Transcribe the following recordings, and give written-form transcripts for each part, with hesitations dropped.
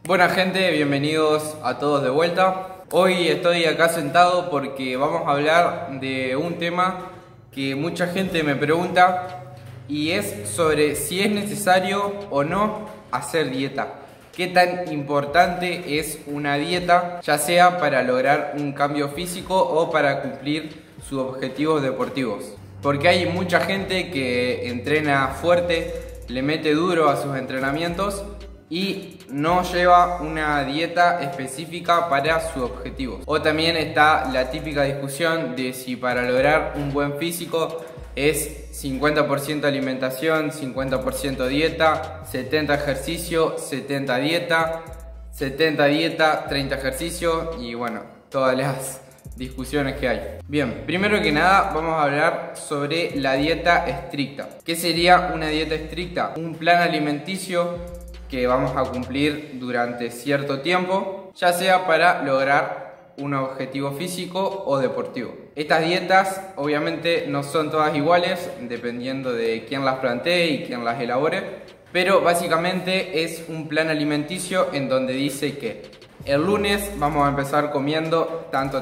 Buena gente, bienvenidos a todos de vuelta. Hoy estoy acá sentado porque vamos a hablar de un tema que mucha gente me pregunta y es sobre si es necesario o no hacer dieta. ¿Qué tan importante es una dieta, ya sea para lograr un cambio físico o para cumplir sus objetivos deportivos? Porque hay mucha gente que entrena fuerte, le mete duro a sus entrenamientos y no lleva una dieta específica para sus objetivos. O también está la típica discusión de si para lograr un buen físico es 50% alimentación, 50% dieta, 70 ejercicio, 70 dieta, 70 dieta, 30 ejercicio y bueno, todas las discusiones que hay. Bien, primero que nada vamos a hablar sobre la dieta estricta. ¿Qué sería una dieta estricta? Un plan alimenticio que vamos a cumplir durante cierto tiempo, ya sea para lograr un objetivo físico o deportivo. Estas dietas obviamente no son todas iguales, dependiendo de quién las plantee y quién las elabore, pero básicamente es un plan alimenticio en donde dice que el lunes vamos a empezar comiendo tanto,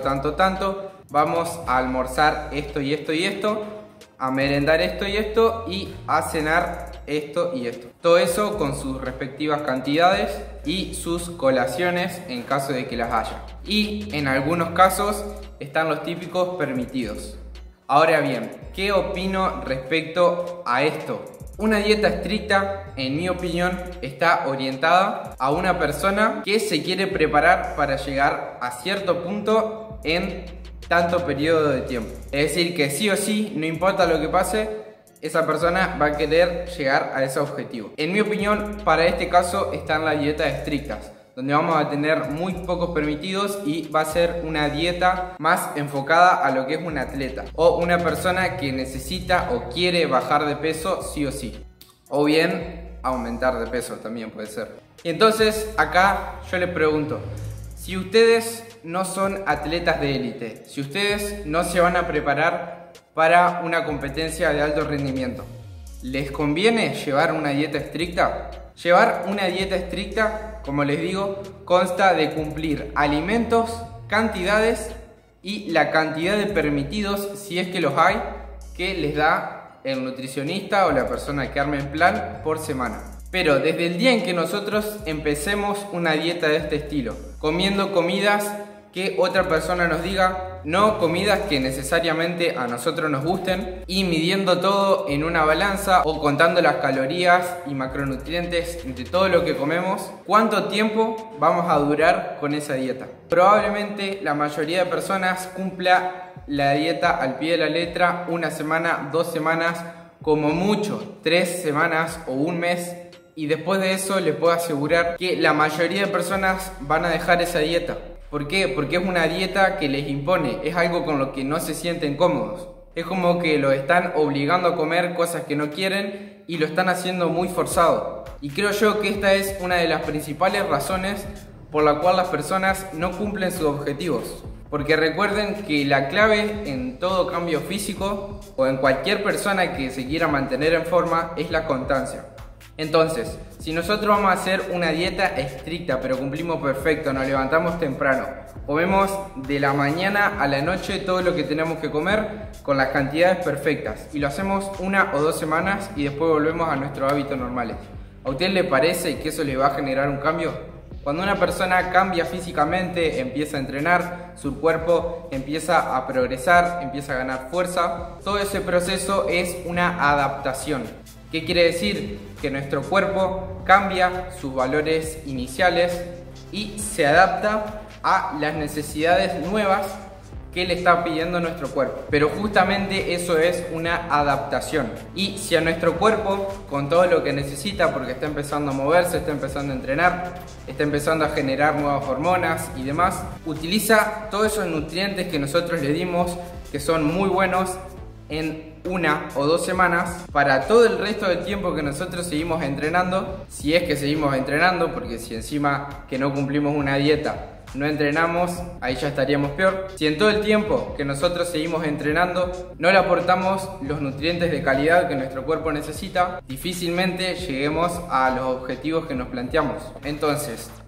vamos a almorzar esto y esto y esto, a merendar esto y esto y a cenar esto y esto. Todo eso con sus respectivas cantidades y sus colaciones en caso de que las haya. Y en algunos casos están los típicos permitidos. Ahora bien, ¿qué opino respecto a esto? Una dieta estricta, en mi opinión, está orientada a una persona que se quiere preparar para llegar a cierto punto en tanto periodo de tiempo. Es decir, que sí o sí, no importa lo que pase, esa persona va a querer llegar a ese objetivo. En mi opinión, para este caso están las dietas estrictas, donde vamos a tener muy pocos permitidos y va a ser una dieta más enfocada a lo que es un atleta o una persona que necesita o quiere bajar de peso sí o sí, o bien aumentar de peso también puede ser. Y entonces acá yo les pregunto, si ustedes no son atletas de élite, si ustedes no se van a preparar para una competencia de alto rendimiento, ¿les conviene llevar una dieta estricta? Llevar una dieta estricta, como les digo, consta de cumplir alimentos, cantidades y la cantidad de permitidos, si es que los hay, que les da el nutricionista o la persona que arme el plan por semana. Pero desde el día en que nosotros empecemos una dieta de este estilo, comiendo comidas que otra persona nos diga, no comidas que necesariamente a nosotros nos gusten, y midiendo todo en una balanza o contando las calorías y macronutrientes de todo lo que comemos, ¿cuánto tiempo vamos a durar con esa dieta? Probablemente la mayoría de personas cumpla la dieta al pie de la letra una semana, 2 semanas, como mucho 3 semanas o un mes, y después de eso les puedo asegurar que la mayoría de personas van a dejar esa dieta. ¿Por qué? Porque es una dieta que les impone, es algo con lo que no se sienten cómodos. Es como que lo están obligando a comer cosas que no quieren y lo están haciendo muy forzado. Y creo yo que esta es una de las principales razones por la cual las personas no cumplen sus objetivos. Porque recuerden que la clave en todo cambio físico o en cualquier persona que se quiera mantener en forma es la constancia. Entonces, si nosotros vamos a hacer una dieta estricta, pero cumplimos perfecto, nos levantamos temprano, comemos de la mañana a la noche todo lo que tenemos que comer con las cantidades perfectas y lo hacemos 1 o 2 semanas y después volvemos a nuestros hábitos normales, ¿a usted le parece que eso le va a generar un cambio? Cuando una persona cambia físicamente, empieza a entrenar, su cuerpo empieza a progresar, empieza a ganar fuerza, todo ese proceso es una adaptación. ¿Qué quiere decir? Que nuestro cuerpo cambia sus valores iniciales y se adapta a las necesidades nuevas que le está pidiendo nuestro cuerpo. Pero justamente eso es una adaptación. Y si a nuestro cuerpo, con todo lo que necesita, porque está empezando a moverse, está empezando a entrenar, está empezando a generar nuevas hormonas y demás, utiliza todos esos nutrientes que nosotros le dimos, que son muy buenos, en 1 o 2 semanas, para todo el resto del tiempo que nosotros seguimos entrenando, si es que seguimos entrenando, porque si encima que no cumplimos una dieta no entrenamos, ahí ya estaríamos peor. Si en todo el tiempo que nosotros seguimos entrenando no le aportamos los nutrientes de calidad que nuestro cuerpo necesita, difícilmente lleguemos a los objetivos que nos planteamos. Entonces,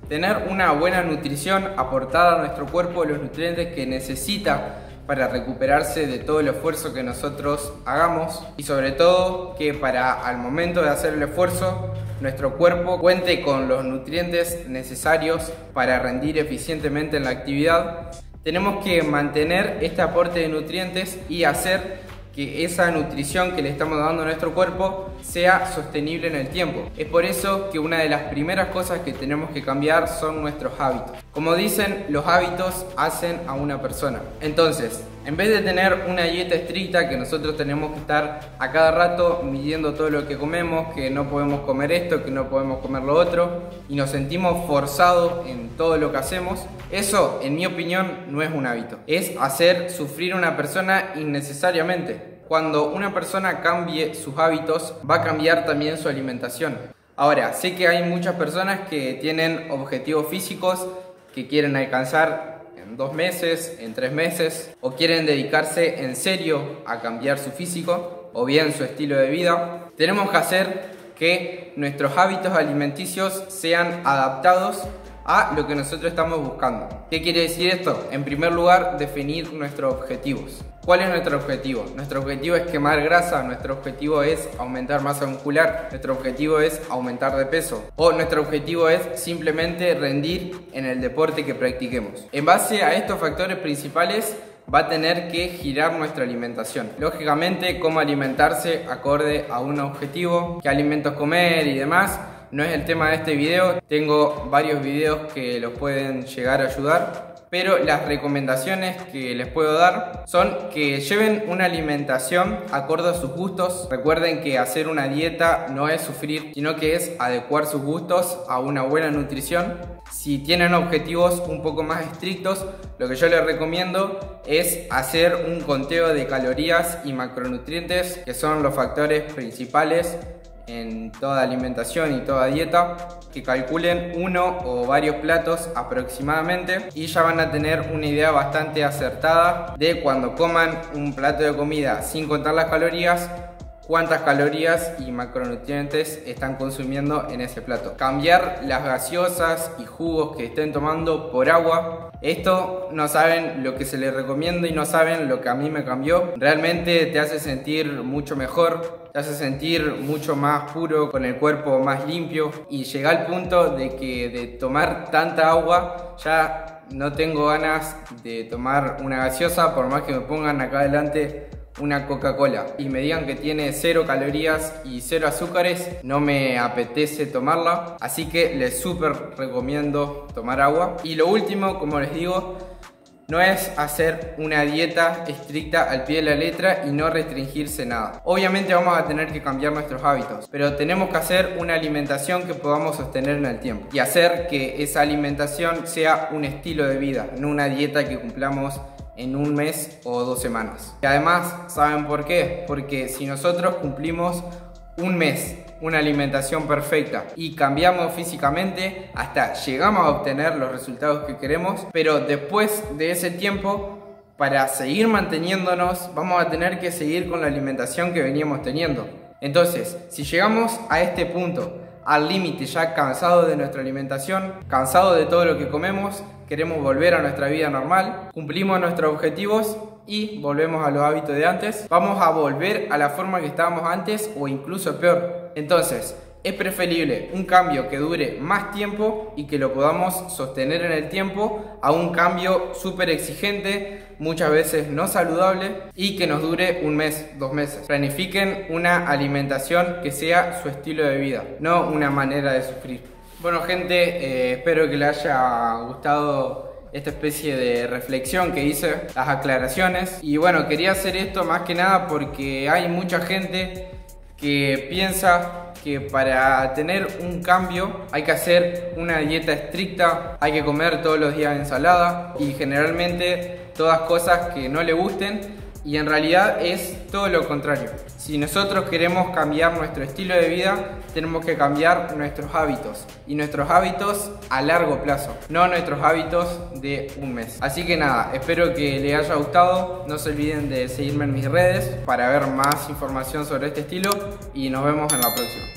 Tener una buena nutrición aportada a nuestro cuerpo los nutrientes que necesita para recuperarse de todo el esfuerzo que nosotros hagamos, y sobre todo que al momento de hacer el esfuerzo nuestro cuerpo cuente con los nutrientes necesarios para rendir eficientemente en la actividad. Tenemos que mantener este aporte de nutrientes y hacer que esa nutrición que le estamos dando a nuestro cuerpo sea sostenible en el tiempo. Es por eso que una de las primeras cosas que tenemos que cambiar son nuestros hábitos. Como dicen, los hábitos hacen a una persona. Entonces, en vez de tener una dieta estricta que nosotros tenemos que estar a cada rato midiendo todo lo que comemos, que no podemos comer esto, que no podemos comer lo otro, y nos sentimos forzados en todo lo que hacemos, eso, en mi opinión, no es un hábito. Es hacer sufrir a una persona innecesariamente. Cuando una persona cambie sus hábitos, va a cambiar también su alimentación. Ahora, sé que hay muchas personas que tienen objetivos físicos que quieren alcanzar en 2 meses, en 3 meses, o quieren dedicarse en serio a cambiar su físico o bien su estilo de vida. Tenemos que hacer que nuestros hábitos alimenticios sean adaptados a lo que nosotros estamos buscando. ¿Qué quiere decir esto? En primer lugar, definir nuestros objetivos. ¿Cuál es nuestro objetivo? Nuestro objetivo es quemar grasa, nuestro objetivo es aumentar masa muscular, nuestro objetivo es aumentar de peso, o nuestro objetivo es simplemente rendir en el deporte que practiquemos. En base a estos factores principales va a tener que girar nuestra alimentación. Lógicamente, cómo alimentarse acorde a un objetivo, qué alimentos comer y demás, no es el tema de este video. Tengo varios videos que los pueden llegar a ayudar, pero las recomendaciones que les puedo dar son que lleven una alimentación acorde a sus gustos. Recuerden que hacer una dieta no es sufrir, sino que es adecuar sus gustos a una buena nutrición. Si tienen objetivos un poco más estrictos, lo que yo les recomiendo es hacer un conteo de calorías y macronutrientes, que son los factores principales en toda alimentación y toda dieta, que calculen uno o varios platos aproximadamente y ya van a tener una idea bastante acertada de cuando coman un plato de comida sin contar las calorías, cuántas calorías y macronutrientes están consumiendo en ese plato. Cambiar las gaseosas y jugos que estén tomando por agua. Esto no saben lo que se les recomienda y no saben lo que a mí me cambió. Realmente te hace sentir mucho mejor, te hace sentir mucho más puro, con el cuerpo más limpio, y llega al punto de que de tomar tanta agua ya no tengo ganas de tomar una gaseosa, por más que me pongan acá adelante una Coca-Cola y me digan que tiene 0 calorías y 0 azúcares, no me apetece tomarla, así que les súper recomiendo tomar agua. Y lo último, como les digo, no es hacer una dieta estricta al pie de la letra y no restringirse nada. Obviamente vamos a tener que cambiar nuestros hábitos, pero tenemos que hacer una alimentación que podamos sostener en el tiempo y hacer que esa alimentación sea un estilo de vida, no una dieta que cumplamos en 1 mes o 2 semanas. Y además, ¿saben por qué? Porque si nosotros cumplimos 1 mes una alimentación perfecta y cambiamos físicamente, hasta llegamos a obtener los resultados que queremos, pero después de ese tiempo, para seguir manteniéndonos, vamos a tener que seguir con la alimentación que veníamos teniendo. Entonces, si llegamos a este punto, al límite, ya cansado de nuestra alimentación, cansado de todo lo que comemos, queremos volver a nuestra vida normal, cumplimos nuestros objetivos y volvemos a los hábitos de antes, vamos a volver a la forma que estábamos antes o incluso peor. Entonces, es preferible un cambio que dure más tiempo y que lo podamos sostener en el tiempo a un cambio súper exigente, muchas veces no saludable, y que nos dure 1 mes, 2 meses. Planifiquen una alimentación que sea su estilo de vida, no una manera de sufrir. Bueno, gente, espero que les haya gustado esta especie de reflexión que hice, las aclaraciones. Y bueno, quería hacer esto más que nada porque hay mucha gente que piensa que para tener un cambio hay que hacer una dieta estricta, hay que comer todos los días ensalada y generalmente todas cosas que no le gusten, y en realidad es todo lo contrario. Si nosotros queremos cambiar nuestro estilo de vida, tenemos que cambiar nuestros hábitos, y nuestros hábitos a largo plazo, no nuestros hábitos de 1 mes. Así que nada, espero que les haya gustado. No se olviden de seguirme en mis redes para ver más información sobre este estilo y nos vemos en la próxima.